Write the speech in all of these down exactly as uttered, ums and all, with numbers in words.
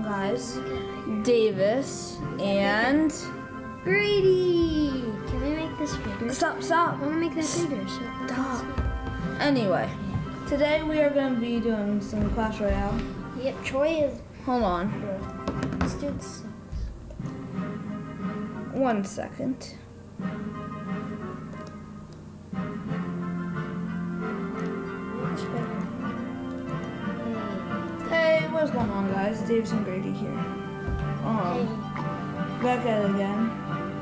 guys? Davis and Grady. Can we make this bigger? Stop, stop. I want to make that bigger. So Stop. Anyway, today we are going to be doing some Clash Royale. Yep, Troy is. Hold on. Let's do this. One second. Hey, what's going on, guys? Davis and Grady here. Um, back at it again.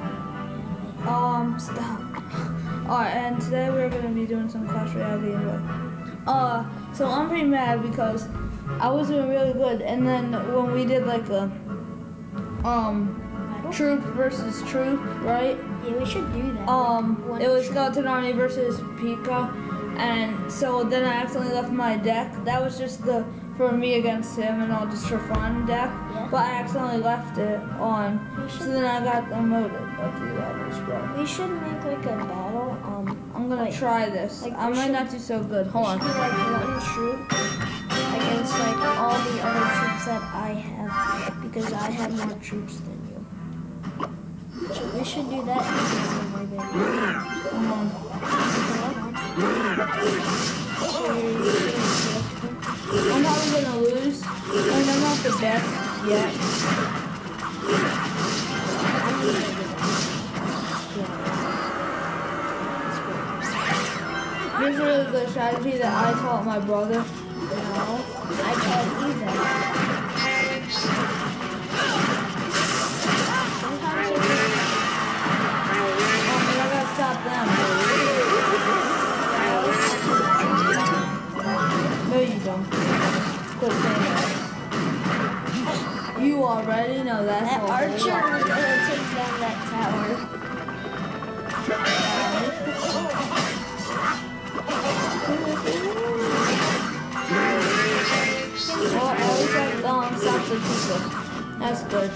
Um, stop. Alright, and today we're gonna be doing some Clash Royale gameplay. Uh, so I'm pretty mad because I was doing really good, and then when we did like a um troop versus troop, right? Yeah, we should do that. Um, One it was troop. Skeleton Army versus Pika, and so then I accidentally left my deck. That was just the for me against him and all just for fun deck, Yeah. but I accidentally left it on. We So should, then I got demoted a few levels, bro. we should make like a battle. Um, I'm gonna like, try this. like I we might should- not do so good. Hold we on. should do like one troop against like all the other troops that I have because I have more troops than you. So we should do that. Hold on. I'm probably gonna lose, and I'm not the best yet. Here's a really good strategy that I taught my brother. No, I taught you that. Sometimes it's Oh, man, I gotta stop them. No, you don't. Quit saying that. You already know that's that all. archer is gonna take down that tower. Well, I always have to um, stop the people. That's good.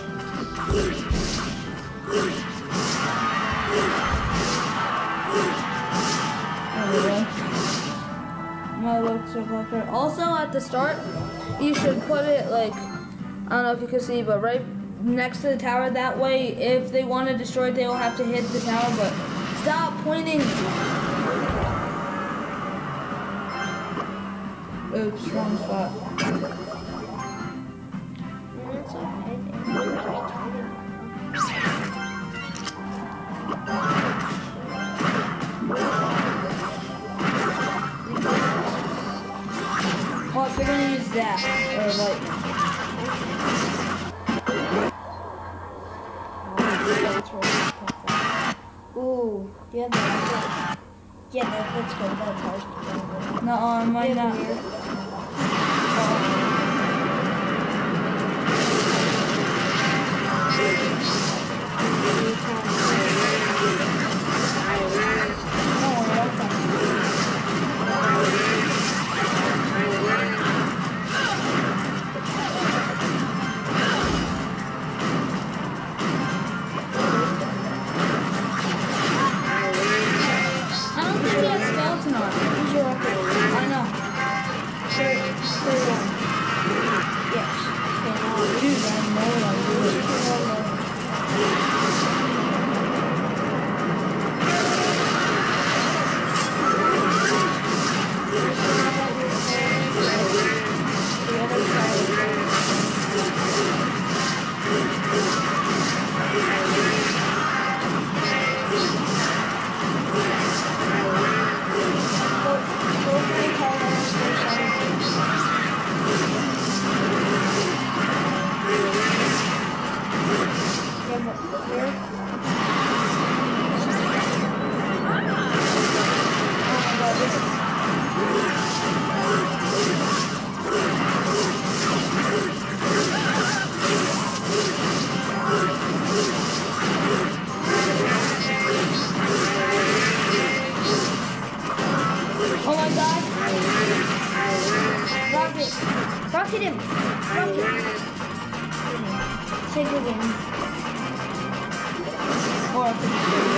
There we go. My looks are better. Also, at the start, you should put it like, I don't know if you can see, but right next to the tower. That way, if they want to destroy it, they will have to hit the tower, but stop pointing. Oops, wrong spot. That's okay. Well, if you're gonna use that, or like, Ooh, yeah, that, yeah, that, let's go. That's ours. no, I might not. I don't think he has skeleton on. Who's your record? I know. thirty-one. Yes. Okay, now Dude, I know what I'm doing. the other side. Go, go for the tall ones first. Yeah, but here. Oh my god, this is Oh my god. rocket. Rocket him. Rocket. Save the game. Or I could